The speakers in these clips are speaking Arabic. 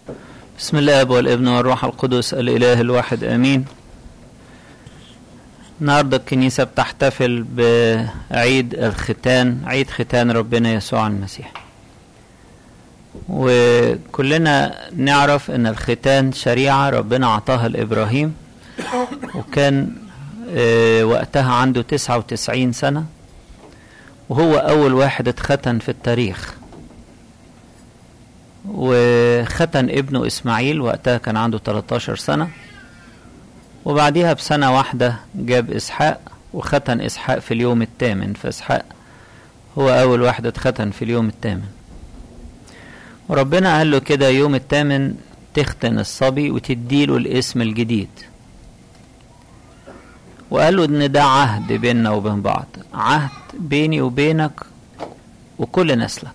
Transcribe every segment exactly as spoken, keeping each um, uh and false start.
بسم الله والابن والروح القدس الإله الواحد آمين. النهارده الكنيسة بتحتفل بعيد الختان، عيد ختان ربنا يسوع المسيح. وكلنا نعرف ان الختان شريعة ربنا عطاها لإبراهيم، وكان وقتها عنده تسعة وتسعين سنة، وهو أول واحد اتختن في التاريخ. وختن ابنه إسماعيل وقتها كان عنده تلتاشر سنة، وبعديها بسنة واحدة جاب إسحاق وختن إسحاق في اليوم الثامن، فإسحاق هو أول واحد اتختن في اليوم الثامن. وربنا قال له كده يوم الثامن تختن الصبي وتديله الاسم الجديد، وقال له ان ده عهد بيننا وبين بعض، عهد بيني وبينك وكل نسلك.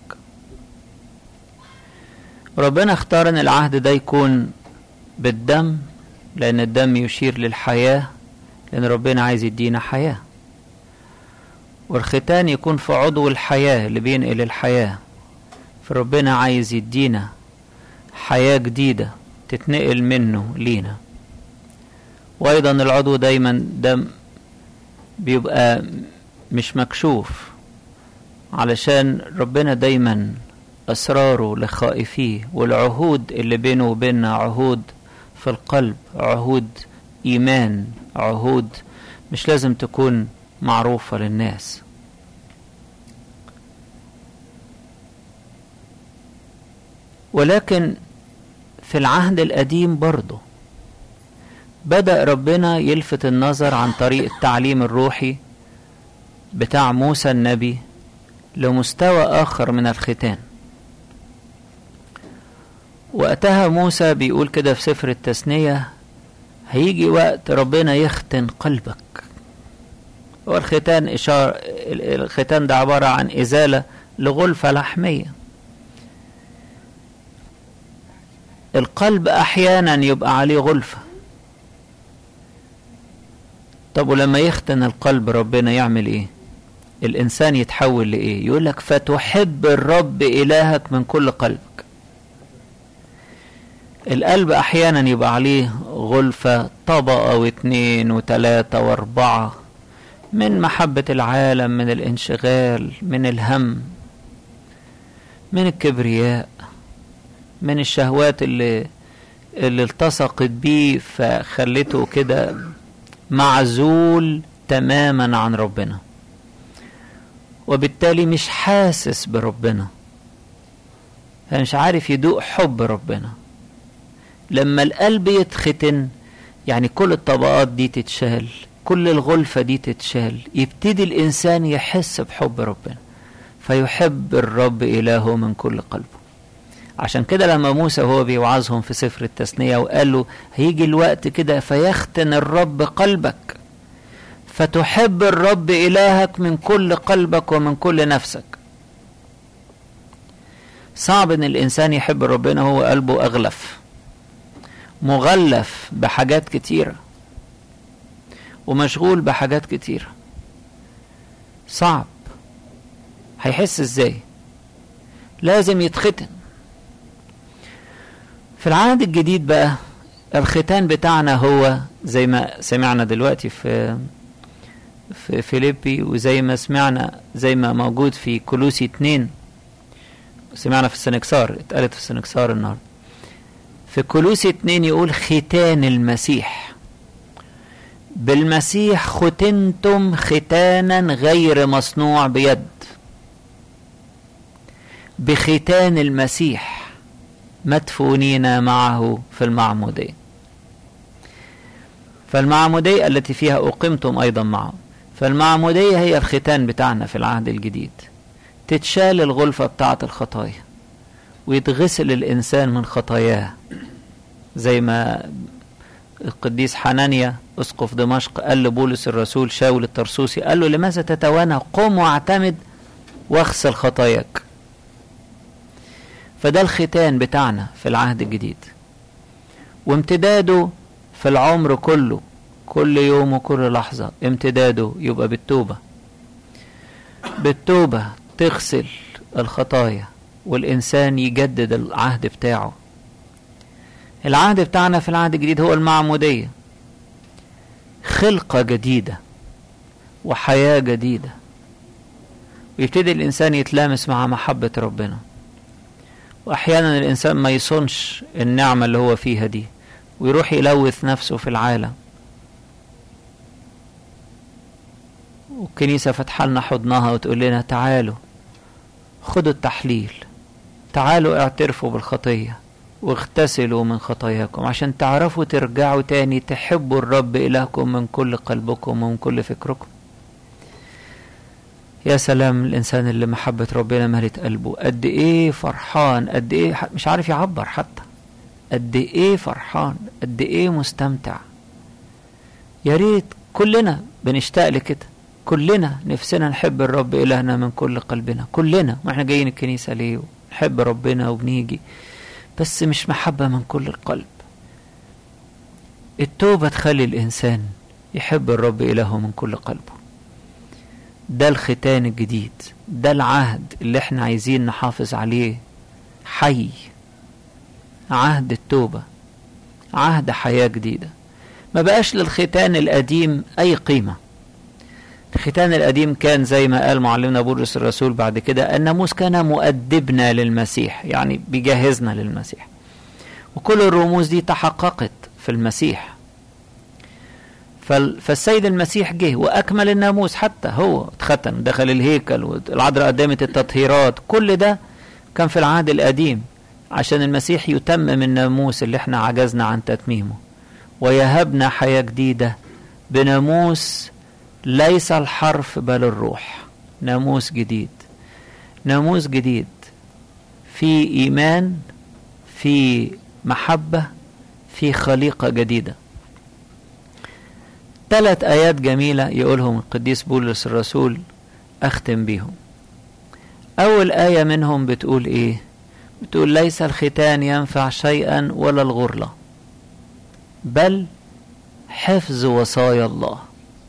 ربنا اختار ان العهد ده يكون بالدم، لان الدم يشير للحياة، لان ربنا عايز يدينا حياة. والختان يكون في عضو الحياة اللي بينقل الحياة، فربنا عايز يدينا حياة جديدة تتنقل منه لينا. وايضا العضو دايما دم بيبقى مش مكشوف، علشان ربنا دايما اسراره لخائفيه، والعهود اللي بينه وبيننا عهود في القلب، عهود ايمان، عهود مش لازم تكون معروفة للناس. ولكن في العهد القديم برضه بدأ ربنا يلفت النظر عن طريق التعليم الروحي بتاع موسى النبي لمستوى آخر من الختان. وقتها موسى بيقول كده في سفر التثنية: هيجي وقت ربنا يختن قلبك. والختان إشارة، الختان ده عبارة عن إزالة لغلفة لحمية. القلب أحيانا يبقى عليه غلفة. طب ولما يختن القلب ربنا يعمل ايه؟ الانسان يتحول لايه؟ يقولك فتحب الرب الهك من كل قلبك. القلب احيانا يبقى عليه غلفة، طبقة واثنين وثلاثة واربعة، من محبة العالم، من الانشغال، من الهم، من الكبرياء، من الشهوات اللي اللي التصقت بيه فخلته كده معزول تماما عن ربنا، وبالتالي مش حاسس بربنا، مش عارف يدوق حب ربنا. لما القلب يتختن يعني كل الطبقات دي تتشال، كل الغلفة دي تتشال، يبتدي الإنسان يحس بحب ربنا، فيحب الرب إلهه من كل قلبه. عشان كده لما موسى هو بيوعظهم في سفر التثنية وقال له هيجي الوقت كده فيختن الرب قلبك، فتحب الرب إلهك من كل قلبك ومن كل نفسك. صعب ان الانسان يحب ربنا هو قلبه اغلف، مغلف بحاجات كتيرة ومشغول بحاجات كتيرة. صعب. هيحس ازاي؟ لازم يتختن. في العهد الجديد بقى الختان بتاعنا هو زي ما سمعنا دلوقتي في في فيليبي، وزي ما سمعنا زي ما موجود في كولوسي اتنين، سمعنا في السنكسار، اتقالت في السنكسار النهارده. في كولوسي اتنين يقول ختان المسيح، بالمسيح ختنتم ختانا غير مصنوع بيد. بختان المسيح مدفونين معه في المعمودية. فالمعمودية التي فيها أقمتم أيضا معه، فالمعمودية هي الختان بتاعنا في العهد الجديد. تتشال الغلفة بتاعة الخطايا ويتغسل الإنسان من خطاياه، زي ما القديس حنانيا أسقف دمشق قال لبولس الرسول شاول الترسوسي، قال له لماذا تتوانى؟ قم واعتمد واغسل خطاياك. فده الختان بتاعنا في العهد الجديد، وامتداده في العمر كله، كل يوم وكل لحظة امتداده يبقى بالتوبة. بالتوبة تغسل الخطايا والإنسان يجدد العهد بتاعه، العهد بتاعنا في العهد الجديد هو المعمودية، خلقة جديدة وحياة جديدة، ويبتدي الإنسان يتلامس مع محبة ربنا. وأحيانا الإنسان ما يصنش النعمة اللي هو فيها دي ويروح يلوث نفسه في العالم، والكنيسة فتح لنا حضنها وتقول لنا تعالوا خدوا التحليل، تعالوا اعترفوا بالخطية واغتسلوا من خطاياكم عشان تعرفوا ترجعوا تاني تحبوا الرب إلهكم من كل قلبكم ومن كل فكركم. يا سلام الإنسان اللي محبة ربنا ملت قلبه، قد إيه فرحان، قد إيه مش عارف يعبر حتى، قد إيه فرحان، قد إيه مستمتع. يا ريت كلنا بنشتاق لكده، كلنا نفسنا نحب الرب إلهنا من كل قلبنا، كلنا. ما احنا جايين الكنيسة ليه؟ نحب ربنا وبنيجي، بس مش محبة من كل القلب. التوبة تخلي الإنسان يحب الرب إلهه من كل قلبه. ده الختان الجديد، ده العهد اللي احنا عايزين نحافظ عليه حي، عهد التوبة، عهد حياة جديدة. ما بقاش للختان القديم أي قيمة. الختان القديم كان زي ما قال معلمنا بولس الرسول بعد كده، الناموس كان مؤدبنا للمسيح، يعني بيجهزنا للمسيح، وكل الرموز دي تحققت في المسيح. فالسيد المسيح جه وأكمل الناموس، حتى هو اتختن، دخل الهيكل والعذراء قدمت التطهيرات، كل ده كان في العهد القديم عشان المسيح يتمم الناموس اللي احنا عجزنا عن تتميمه، ويهبنا حياة جديدة بناموس ليس الحرف بل الروح. ناموس جديد، ناموس جديد في إيمان، في محبة، في خليقة جديدة. ثلاث آيات جميلة يقولهم القديس بولس الرسول أختم بيهم. أول آية منهم بتقول إيه؟ بتقول ليس الختان ينفع شيئا ولا الغرلة، بل حفظ وصايا الله.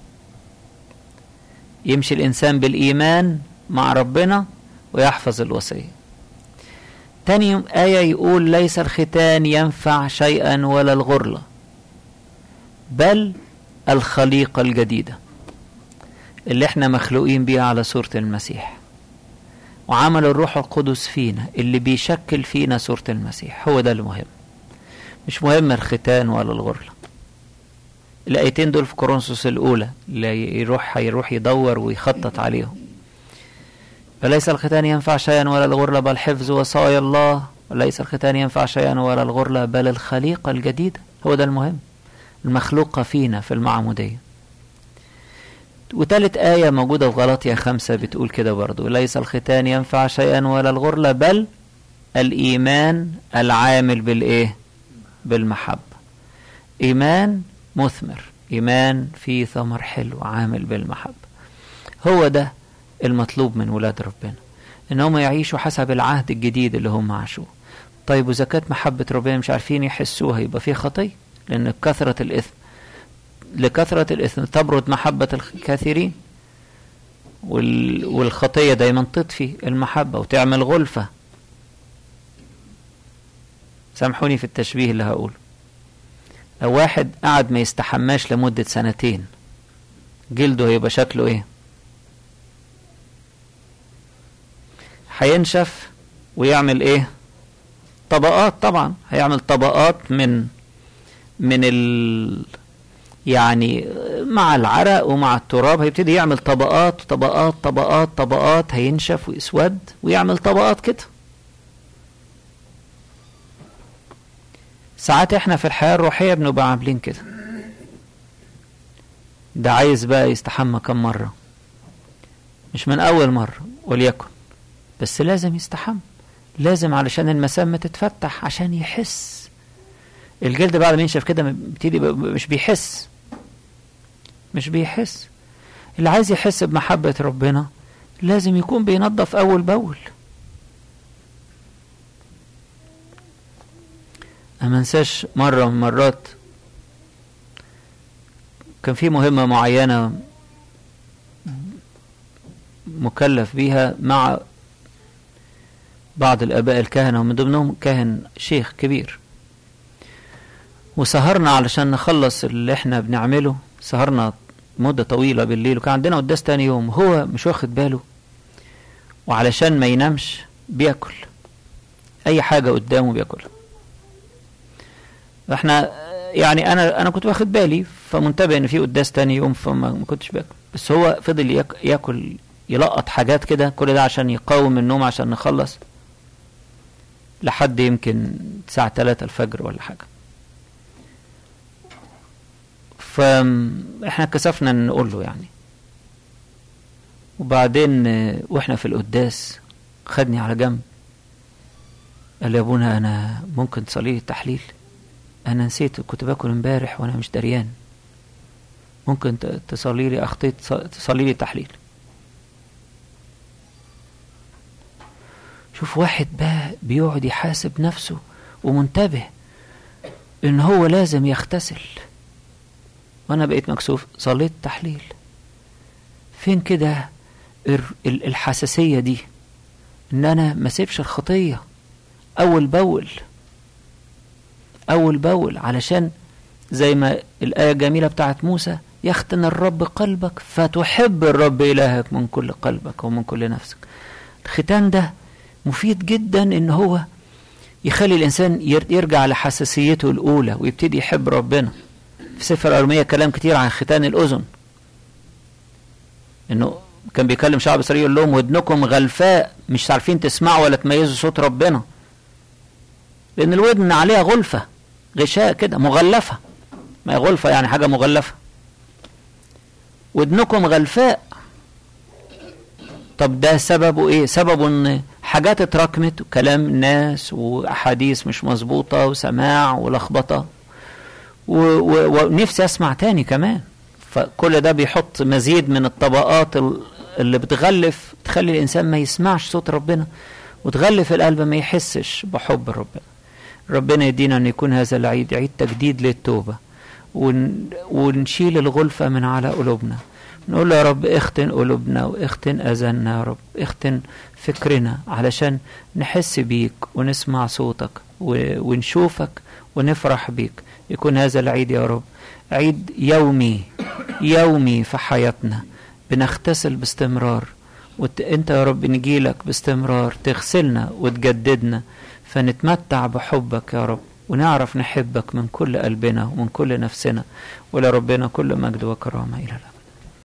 يمشي الإنسان بالإيمان مع ربنا ويحفظ الوصية. تاني آية يقول ليس الختان ينفع شيئا ولا الغرلة، بل الخليقة الجديدة اللي احنا مخلوقين بيها على صورة المسيح، وعمل الروح القدس فينا اللي بيشكل فينا صورة المسيح. هو ده المهم، مش مهم الختان ولا الغرلة. الآيتين دول في كورنثوس الأولى اللي يروح هيروح يدور ويخطط عليهم. فليس الختان ينفع شيئا ولا الغرلة بل حفظ وصايا الله، وليس الختان ينفع شيئا ولا الغرلة بل الخليقة الجديدة. هو ده المهم، المخلوقة فينا في المعمودية. وثالث آية موجودة في غلاطيا خمسة بتقول كده برضو، ليس الختان ينفع شيئا ولا الغرلة بل الإيمان العامل بالإيه؟ بالمحبة. إيمان مثمر، إيمان فيه ثمر حلو عامل بالمحبة. هو ده المطلوب من ولاد ربنا، إنهم يعيشوا حسب العهد الجديد اللي هم عاشوه. طيب وإذا كانت محبة ربنا مش عارفين يحسوها يبقى فيه خطية، لأن كثرة الإثم لكثرة الإثم تبرد محبة الكثيرين، والخطية دايما تطفي المحبة وتعمل غلفة. سامحوني في التشبيه اللي هقوله. لو واحد قعد ما يستحماش لمدة سنتين، جلده هيبقى شكله ايه؟ هينشف ويعمل ايه؟ طبقات. طبعا هيعمل طبقات من من ال يعني مع العرق ومع التراب هيبتدي يعمل طبقات طبقات طبقات طبقات، هينشف ويسود ويعمل طبقات كده. ساعات احنا في الحياة الروحية بنبقى عاملين كده. ده عايز بقى يستحمى كم مرة، مش من اول مرة وليكن، بس لازم يستحمى، لازم علشان المسام تتفتح عشان يحس. الجلد بعد ما ينشف كده بيبتدي مش بيحس مش بيحس اللي عايز يحس بمحبة ربنا لازم يكون بينظف أول بأول. أما انساش مرة من مرات كان في مهمة معينة مكلف بيها مع بعض الآباء الكهنة، ومن ضمنهم كاهن شيخ كبير. وسهرنا علشان نخلص اللي احنا بنعمله، سهرنا مدة طويلة بالليل، وكان عندنا قداس تاني يوم، هو مش واخد باله، وعلشان ما ينامش بياكل اي حاجة قدامه بياكلها. احنا يعني انا انا كنت واخد بالي، فمنتبه ان في قداس تاني يوم، فما ما كنتش باكل، بس هو فضل ياك ياكل يلقط حاجات كده، كل ده عشان يقاوم النوم عشان نخلص لحد يمكن الساعة تلاتة الفجر ولا حاجة. فاحنا كسفنا نقول له يعني. وبعدين واحنا في القداس خدني على جنب، قال لي يا ابونا انا ممكن تصلي لي التحليل؟ انا نسيت، كنت باكل امبارح وانا مش دريان، ممكن تصلي لي؟ اخطيت، تصلي لي التحليل. شوف واحد بقى بيقعد يحاسب نفسه ومنتبه ان هو لازم يغتسل، وانا بقيت مكسوف صليت تحليل. فين كده الحساسية دي، ان انا ما سيبش الخطية اول باول اول باول، علشان زي ما الآية الجميلة بتاعت موسى، يختن الرب قلبك فتحب الرب إلهك من كل قلبك ومن كل نفسك. الختان ده مفيد جدا، ان هو يخلي الانسان يرجع لحساسيته الاولى ويبتدي يحب ربنا. في سفر الأرمية كلام كتير عن ختان الاذن، انه كان بيكلم شعب اسرائيل يقول لهم ودنكم غلفاء، مش عارفين تسمعوا ولا تميزوا صوت ربنا، لان الودن عليها غلفة، غشاء كده مغلفة، ما هي غلفة يعني حاجة مغلفة. ودنكم غلفاء، طب ده سببه ايه؟ سببه ان حاجات اتراكمت، وكلام الناس واحاديث مش مظبوطة وسماع ولخبطة، ونفسي اسمع تاني كمان. فكل ده بيحط مزيد من الطبقات اللي بتغلف، تخلي الانسان ما يسمعش صوت ربنا، وتغلف القلب ما يحسش بحب ربنا. ربنا يدينا ان يكون هذا العيد عيد تجديد للتوبة، ون... ونشيل الغلفة من على قلوبنا، نقول يا رب اختن قلوبنا واختن اذاننا، يا رب اختن فكرنا علشان نحس بيك ونسمع صوتك و... ونشوفك ونفرح بيك. يكون هذا العيد يا رب عيد يومي يومي في حياتنا، بنغتسل باستمرار، وانت يا رب نجيلك باستمرار تغسلنا وتجددنا، فنتمتع بحبك يا رب، ونعرف نحبك من كل قلبنا ومن كل نفسنا. ولربنا كل مجد وكرامة إلى الأبد.